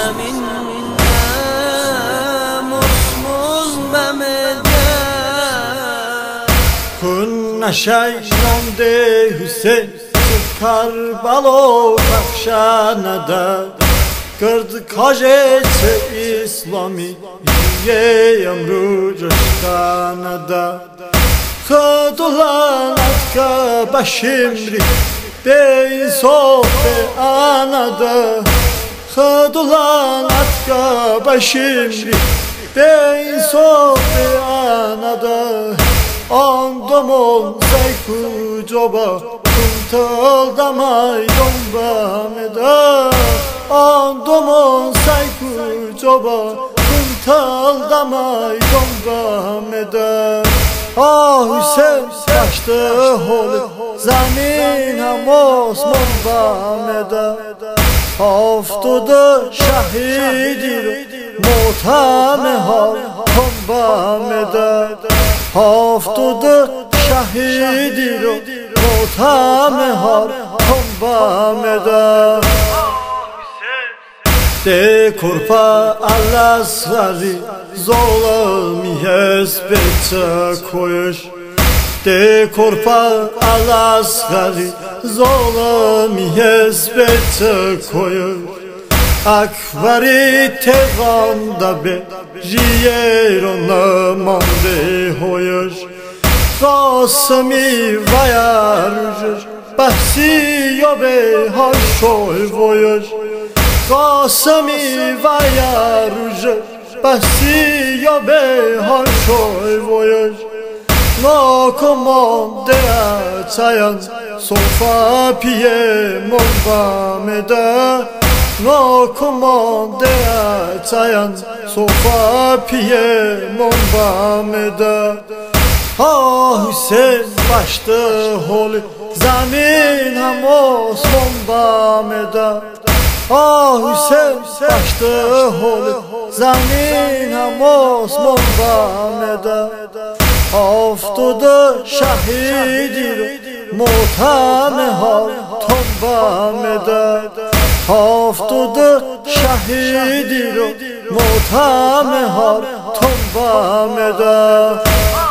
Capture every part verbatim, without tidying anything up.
zeminde mursuz memede Kun neşeylonde Hüseyin Karbalo kakşanada Kırdı kajeçe İslami Ye emru coşkanada Kıdılan atka başimri Bey sohbe anada Kıdılan atka başimri Bey sohbe anada Andam ol sayku coba Kuntal damay domba meda Andam ol sayku coba Kuntal damay domba meda Ah Hüseyin baştı holu Zamin ham osman meda Haftada şahidir Muhtame har Tomba meda Haftada şahidir Muhtame har Tomba meda De kurpa Allah svari Zolami hesbetse koyuş De kurpa Allah svari Zolami hesbetse koyuş Akvari tevanda be Riyerona mande hoyuş Qasimi vayarjır Bahsi yobe haşoy voyuş Qasimi vayarjır Bahsi yobe haşoy voyuş Nakomam dea çayan Sofa piye momba meda Nakomam dea çayan Sofa piye momba meda Ah Hüseyin baştı holi Zamin ham osman meda Ah Hüseyin baştı holi Zamin ham osman meda Haftada şahidir Muhtame har tomba meda Haftada şahidir Muhtame har tomba meda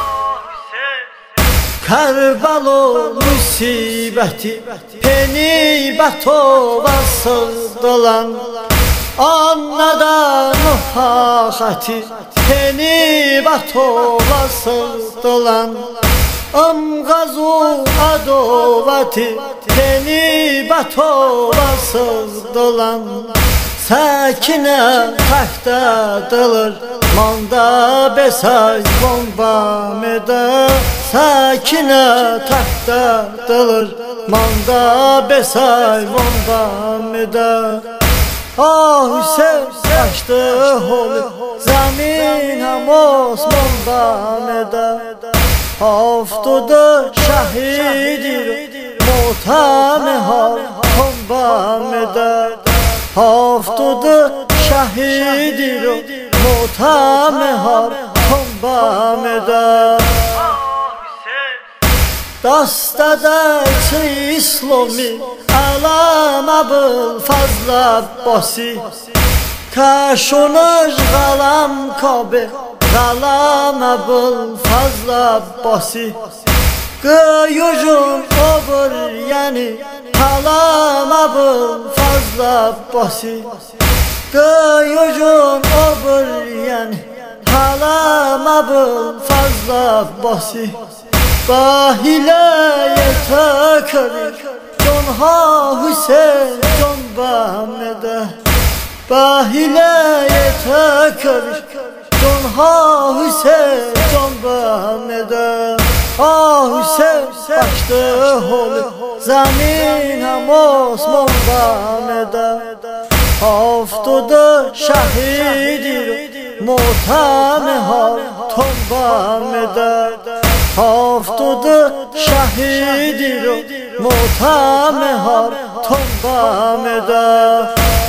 Kerbalo musibeti Penibat ovasıdılan Annadan muhakkati Penibat ovasıdılan Amgazu adovati Penibat ovasıdılan Sakine tahtadılır Manda besay bomba meda Sakine tahtadılır Manda besay bomba meda Ah Hüseyin baştı holi Zamin ham osman meda Haftada şahidir Muhtame har tomba meda Haftada şahidir Muhtame har tomba meda Dastada çi İslami Alam abıl fazla basi Kaşonaj galam kabe Galam abıl fazla basi Gıyucun obur yani Halam abıl fazla basi Gıyucun obur yani Halam abıl fazla basi Bahileye takır Conha Hüseyin Conba meda Bahileye takır Conha Hüseyin Conba meda Ah Hüseyin baştı holi Zamin ham osman meda Haftada şahidir Muhtame har tomba meda Haftada şahidir Muhtame har tomba meda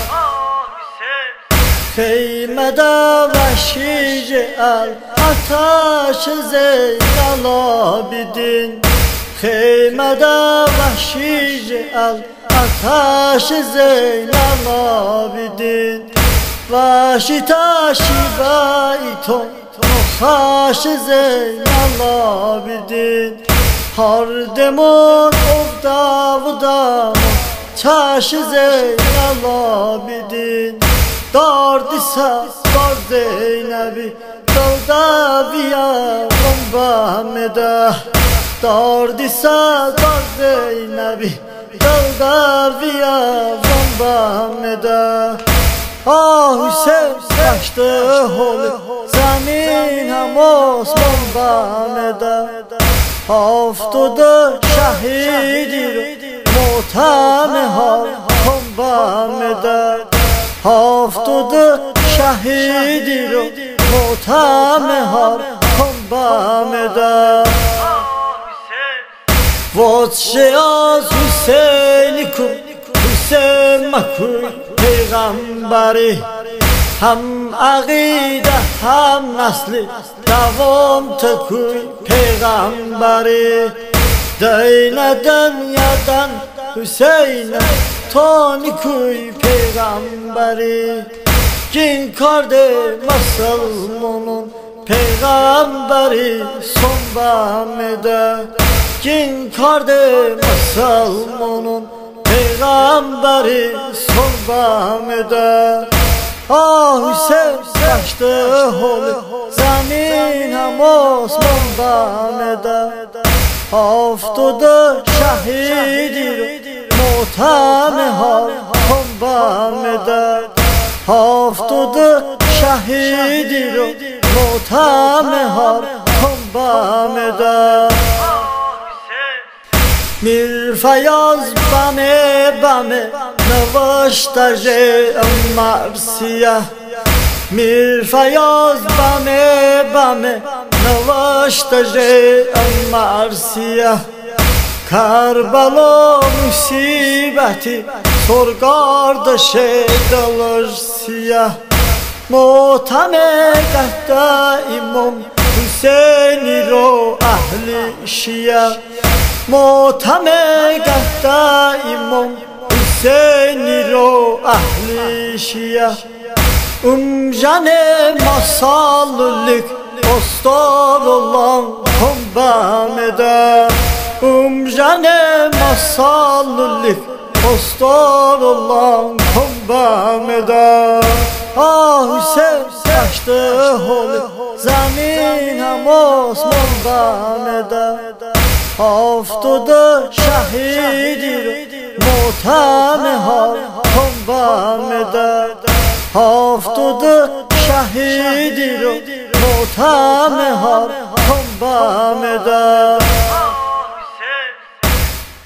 Heymeda vahşice al Ataşı Zeynal Abidin Heymeda vahşice al Ataşı Zeynal Abidin وحشی تاشی بایتون نخاش زین العابدین هر دمون افدا و دامون چاش زین العابدین داردیسا دار زینبی دادا بیا بمبامده داردیسا دار زینبی دادا بیا بمبامده آه حسین کشته حول زمین هم آسمان بامده هفتاد شهیدی رو موتم ها کن بامده هفتاد شهیدی رو موتم ها کن بامده واتشه از حسینی کن حسین مکوی پیغمبری هم عقیده هم نسلی دوام تکوی پیغمبری دین دنیادن حسین تانی کوی پیغمبری گین کرده مسلمانون پیغمبری son بامده گین کرده مسلمانون پیغمبری son بامده آه حسین کشته حول زمین هم آسمان بامده هفتاد شهیدی رو موتم ها کن بامده هفتاد شهیدی رو موتم ها کن بامده میر فیاض بامه بامه نوشته مرسیه میر فیاض بامه بامه نوشته مرسیه کربلا مصیبتی سرگاردش دلش سیه موتم قهده امام حسینی رو اهل شیعه موتم قهده امام حسینی رو اهل شیعه ام جن مسالlik استار olan کن بامده ام جن مسالlik استار olan کن بامده آه حسین کشته حول زمین هم آسمان بامده هفتاد شهیدی رو موتم ها کن بامده هفتاد شهیدی رو موتم ها کن بامده